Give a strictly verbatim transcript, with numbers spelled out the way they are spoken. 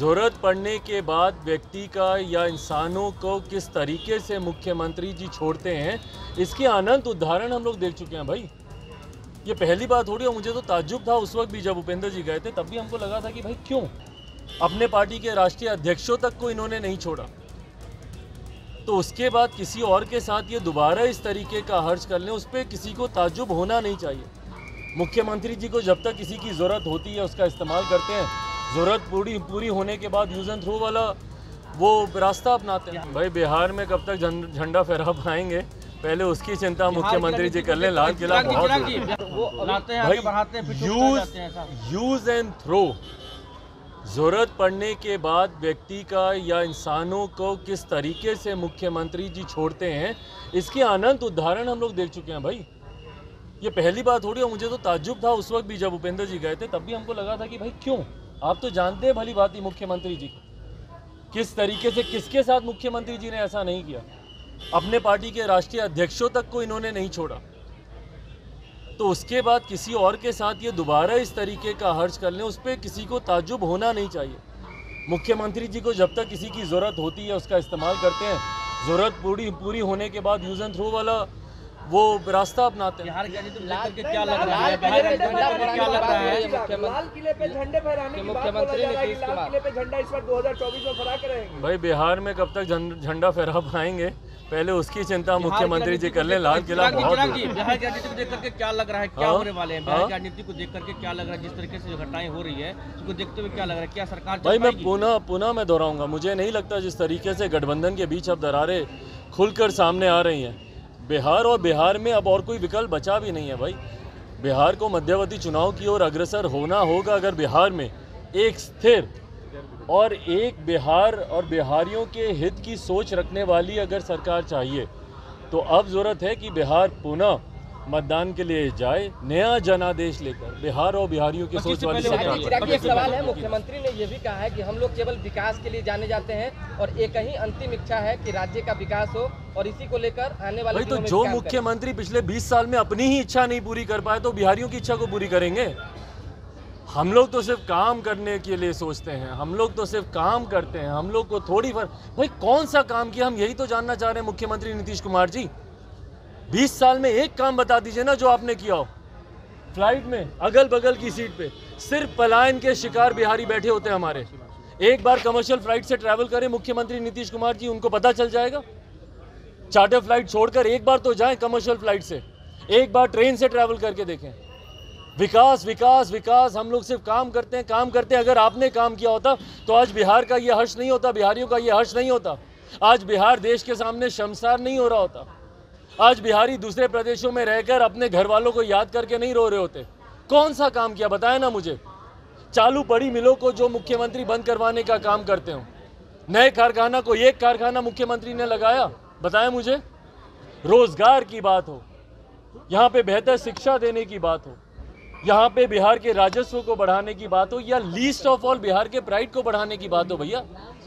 ज़रूरत पड़ने के बाद व्यक्ति का या इंसानों को किस तरीके से मुख्यमंत्री जी छोड़ते हैं, इसके अनंत उदाहरण हम लोग देख चुके हैं भाई। ये पहली बात थोड़ी है। मुझे तो ताज्जुब था उस वक्त भी जब भूपेंद्र जी गए थे, तब भी हमको लगा था कि भाई क्यों अपने पार्टी के राष्ट्रीय अध्यक्षों तक को इन्होंने नहीं छोड़ा। तो उसके बाद किसी और के साथ ये दोबारा इस तरीके का हर्ज कर लें, उस पर किसी को ताज्जुब होना नहीं चाहिए। मुख्यमंत्री जी को जब तक किसी की ज़रूरत होती है उसका इस्तेमाल करते हैं, ज़रूरत पूरी पूरी होने के बाद यूज़ एंड थ्रो वाला वो रास्ता अपनाते हैं। भाई बिहार में कब तक झंडा फहरा पाएंगे, पहले उसकी चिंता मुख्यमंत्री जी कर लें। लाल किला बहुत यूज़ एंड थ्रो, ज़रूरत पड़ने के बाद व्यक्ति का या इंसानों को किस तरीके से मुख्यमंत्री जी छोड़ते हैं, इसके अनंत उदाहरण हम लोग देख चुके हैं भाई। ये पहली बात थोड़ी है। मुझे तो ताज्जुब था उस वक्त भी जब भूपेंद्र जी गए थे, तब भी हमको लगा था कि भाई क्यों, आप तो जानते हैं भली बात ही मुख्यमंत्री जी किस तरीके से, किसके साथ मुख्यमंत्री जी ने ऐसा नहीं किया। अपने पार्टी के राष्ट्रीय अध्यक्षों तक को इन्होंने नहीं छोड़ा। तो उसके बाद किसी और के साथ ये दोबारा इस तरीके का हर्ज कर लें, उस पर किसी को ताज्जुब होना नहीं चाहिए। मुख्यमंत्री जी को जब तक किसी की ज़रूरत होती है उसका इस्तेमाल करते हैं, ज़रूरत पूरी पूरी होने के बाद यूज़ एंड थ्रो वाला वो रास्ता अपनाते हैं। बिहार के करके क्या लग रहा है, बिहार के क्या लग रहा है, लाल किले पे झंडे फहराने की बात बोला जा रहा है कि लाल किले पे झंडा इस बार दो हज़ार चौबीस में फहरा करेंगे। भाई बिहार में कब तक झंडा फहरा पाएंगे, पहले उसकी चिंता मुख्यमंत्री जी कर लें। लाल किला बहुत बिहार की राजनीति को देख करके क्या लग रहा है, क्या होने वाले हैं बिहार की राजनीति को देख करके क्या लग रहा है, जिस तरीके से जो घटनाएं हो रही है उसको देखते हुए क्या लग रहा है, क्या सरकार भाई मैं पुनः पुनः मैं दोहराऊंगा, मुझे नहीं लगता जिस तरीके से गठबंधन के बीच अब दरारें खुलकर सामने आ रही हैं बिहार, और बिहार में अब और कोई विकल्प बचा भी नहीं है भाई। बिहार को मध्यवर्ती चुनाव की ओर अग्रसर होना होगा। अगर बिहार में एक स्थिर और एक बिहार और बिहारियों के हित की सोच रखने वाली अगर सरकार चाहिए, तो अब ज़रूरत है कि बिहार पुनः मतदान के लिए जाए, नया जनादेश लेकर बिहार और बिहारियों की सोच वाली सरकार। एक सवाल है, मुख्यमंत्री ने यह भी कहा है कि हम लोग केवल विकास के लिए जाने जाते हैं और एक ही अंतिम इच्छा है कि राज्य का विकास हो, और इसी को लेकर आने वाले तो जो मुख्यमंत्री पिछले बीस साल में अपनी ही इच्छा नहीं पूरी कर पाए, तो बिहारियों की इच्छा को पूरी करेंगे। हम लोग तो सिर्फ काम करने के लिए सोचते हैं, हम लोग तो सिर्फ काम करते हैं, हम लोग को थोड़ी फर्क। भाई कौन सा काम किया, हम यही तो जानना चाह रहे हैं मुख्यमंत्री नीतीश कुमार जी। बीस साल में एक काम बता दीजिए ना जो आपने किया हो। फ्लाइट में अगल बगल की सीट पे सिर्फ पलायन के शिकार बिहारी बैठे होते हैं हमारे। एक बार कमर्शियल फ्लाइट से ट्रैवल करें मुख्यमंत्री नीतीश कुमार जी, उनको पता चल जाएगा। चार्टर फ्लाइट छोड़कर एक बार तो जाएं कमर्शियल फ्लाइट से, एक बार ट्रेन से ट्रैवल करके देखें। विकास विकास विकास, हम लोग सिर्फ काम करते हैं काम करते हैं। अगर आपने काम किया होता तो आज बिहार का ये हर्ष नहीं होता, बिहारियों का ये हर्ष नहीं होता। आज बिहार देश के सामने शर्मसार नहीं हो रहा होता। आज बिहारी दूसरे प्रदेशों में रहकर अपने घर वालों को याद करके नहीं रो रहे होते। कौन सा काम किया बताया ना मुझे। चालू पड़ी मिलों को जो मुख्यमंत्री बंद करवाने का काम करते हो, नए कारखाना को एक कारखाना मुख्यमंत्री ने लगाया, बताया मुझे। रोजगार की बात हो, यहाँ पे बेहतर शिक्षा देने की बात हो, यहाँ पे बिहार के राजस्व को बढ़ाने की बात हो, या लीस्ट ऑफ ऑल बिहार के प्राइड को बढ़ाने की बात हो, भैया